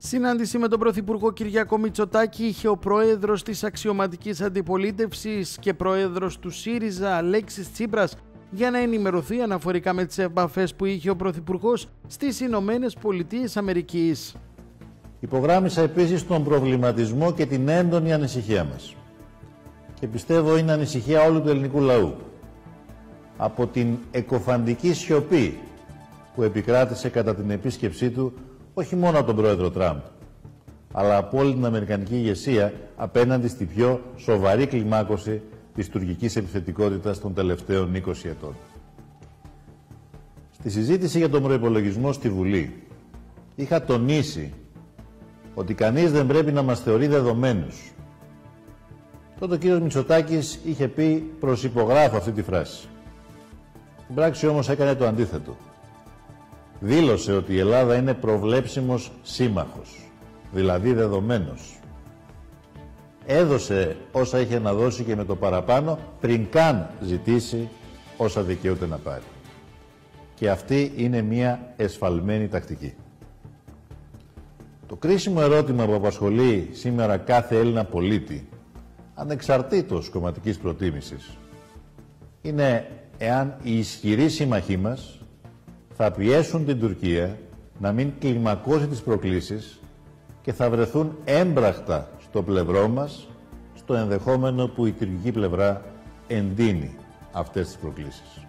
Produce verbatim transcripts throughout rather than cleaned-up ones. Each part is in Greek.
Συνάντηση με τον Πρωθυπουργό Κυριάκο Μητσοτάκη είχε ο πρόεδρος της αξιωματικής αντιπολίτευσης και πρόεδρος του ΣΥΡΙΖΑ Αλέξης Τσίπρας για να ενημερωθεί αναφορικά με τις επαφές που είχε ο Πρωθυπουργός στις Ηνωμένες Πολιτείες Αμερικής. Υπογράμμισα επίσης τον προβληματισμό και την έντονη ανησυχία μας. Και πιστεύω είναι ανησυχία όλου του ελληνικού λαού. Από την εκοφαντική σιωπή που επικράτησε κατά την επίσκεψή του όχι μόνο από τον πρόεδρο Τραμπ, αλλά από όλη την αμερικανική ηγεσία απέναντι στη πιο σοβαρή κλιμάκωση της τουρκικής επιθετικότητας των τελευταίων είκοσι ετών. Στη συζήτηση για τον προϋπολογισμό στη Βουλή είχα τονίσει ότι κανείς δεν πρέπει να μας θεωρεί δεδομένους. Τότε ο κύριος Μητσοτάκης είχε πει προσυπογράφω αυτή τη φράση. Στην πράξη όμως έκανε το αντίθετο. Δήλωσε ότι η Ελλάδα είναι προβλέψιμος σύμμαχος, δηλαδή δεδομένος. Έδωσε όσα είχε να δώσει και με το παραπάνω πριν καν ζητήσει όσα δικαιούται να πάρει. Και αυτή είναι μια εσφαλμένη τακτική. Το κρίσιμο ερώτημα που απασχολεί σήμερα κάθε Έλληνα πολίτη, ανεξαρτήτως κομματικής προτίμησης, είναι εάν οι ισχυροί σύμμαχοί μας θα πιέσουν την Τουρκία να μην κλιμακώσει τις προκλήσεις και θα βρεθούν έμπρακτα στο πλευρό μας, στο ενδεχόμενο που η τουρκική πλευρά εντείνει αυτές τις προκλήσεις.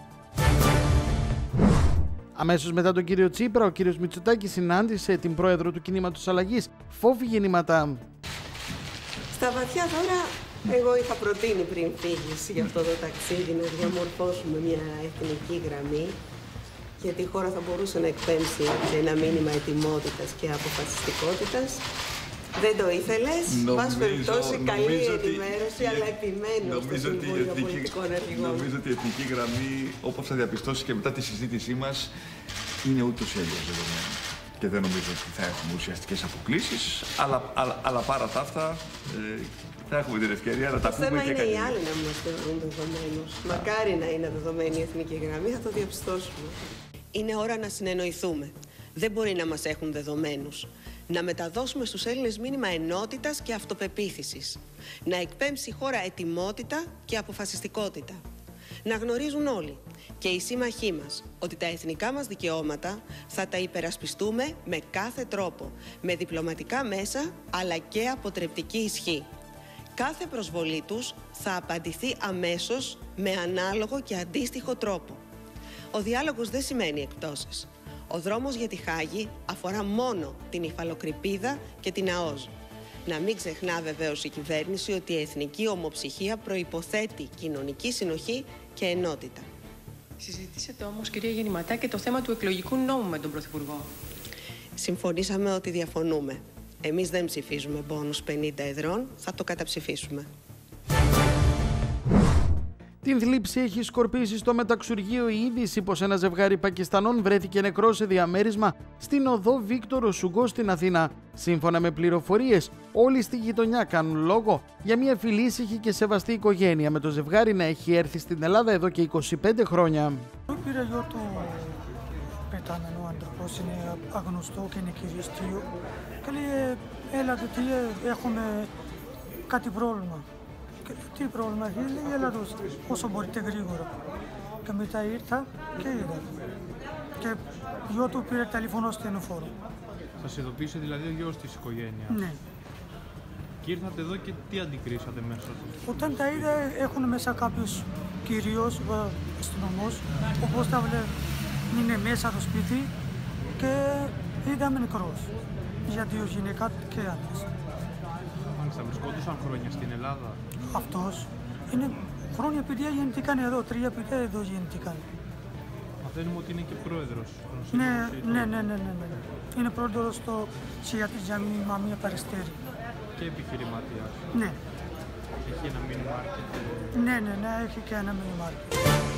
Αμέσως μετά τον κύριο Τσίπρα, ο κύριος Μητσοτάκης συνάντησε την πρόεδρο του Κινήματος Αλλαγής, Φόβη Γεννηματά. Στα βαθιά τώρα, εγώ είχα προτείνει πριν φύγεις για αυτό το ταξίδι να διαμορφώσουμε μια εθνική γραμμή, γιατί η χώρα θα μπορούσε να εκπέμψει ένα μήνυμα ετοιμότητας και αποφασιστικότητας. Δεν το ήθελες, πας περιπτώσει καλή ενημέρωση, αλλά επιμένω στο Συμβούλιο Πολιτικών Αρχηγών. Νομίζω ότι η εθνική γραμμή, όπως θα διαπιστώσει και μετά τη συζήτησή μας, είναι ούτως ή αλλιώς δεδομένη. Και δεν νομίζω ότι θα έχουμε ουσιαστικές αποκλήσεις, αλλά, αλλά, αλλά παρά τα αυτά ε, θα έχουμε την ευκαιρία να τα πούμε και καλύτερα. Το θέμα είναι καλύτερα. οι άλλοι να μας θεωρούν δεδομένους. Μακάρι να είναι δεδομένη η εθνική γραμμή, θα το διαπιστώσουμε. Είναι ώρα να συνεννοηθούμε. Δεν μπορεί να μας έχουν δεδομένους. Να μεταδώσουμε στους Έλληνες μήνυμα ενότητας και αυτοπεποίθησης. Να εκπέμψει η χώρα ετοιμότητα και αποφασιστικότητα. Να γνωρίζουν όλοι, και οι σύμμαχοί μας, ότι τα εθνικά μας δικαιώματα θα τα υπερασπιστούμε με κάθε τρόπο, με διπλωματικά μέσα αλλά και αποτρεπτική ισχύ. Κάθε προσβολή τους θα απαντηθεί αμέσως με ανάλογο και αντίστοιχο τρόπο. Ο διάλογος δεν σημαίνει εκπτώσεις. Ο δρόμος για τη Χάγη αφορά μόνο την υφαλοκρηπίδα και την ΑΟΣ. Να μην ξεχνά βεβαίως η κυβέρνηση ότι η εθνική ομοψυχία προϋποθέτει κοινωνική συνοχή και ενότητα. Συζητήσατε όμως, κυρία Γεννηματά, και το θέμα του εκλογικού νόμου με τον Πρωθυπουργό. Συμφωνήσαμε ότι διαφωνούμε. Εμείς δεν ψηφίζουμε μπόνους πενήντα εδρών, θα το καταψηφίσουμε. Την θλίψη έχει σκορπίσει στο μεταξουργείο η είδηση πως ένα ζευγάρι Πακιστανών βρέθηκε νεκρό σε διαμέρισμα στην οδό Βίκτορο Σουγκό στην Αθήνα. Σύμφωνα με πληροφορίες, όλοι στη γειτονιά κάνουν λόγο για μια φιλήσυχη και σεβαστή οικογένεια, με το ζευγάρι να έχει έρθει στην Ελλάδα εδώ και είκοσι πέντε χρόνια. Πήρα γιο του πεθαμένου άνθρωπος, είναι αγνωστό και είναι κυριστείο. Και λέει, έλα τι έχουμε κάτι πρόβλημα. Τι πρόβλημα έχει, λέει, έλα εδώ, όσο μπορείτε γρήγορα. Και μετά ήρθα και είδα. Και γιο του πήρε τηλεφωνό στενοφόρο. Σας ειδοποίησε δηλαδή ο γιος της οικογένειας. Ναι. Και ήρθατε εδώ και τι αντικρίσατε μέσα του? Όταν τα είδα, έχουν μέσα κάποιους κυρίως αστυνομός, όπως τα βλέπω, είναι μέσα το σπίτι και είδαμε νεκρός. Για δύο γυναίκα και άντρες. Μάλιστα, βρισκόντουσαν χρόνια στην Ελλάδα. Αυτός είναι χρόνια παιδιά γεννηθήκαν εδώ, τρία παιδιά εδώ γεννηθήκαν. Μαθαίνουμε ότι είναι και πρόεδρος. Ναι, ναι, ναι, ναι, ναι, ναι. Είναι πρόεδρος στο Σιάτι Τζαμί Μαμία Παριστέρη. Και επιχειρηματίας. Ναι. Έχει ένα μήνυμα. Ναι, ναι, ναι, έχει και ένα μήνυμα.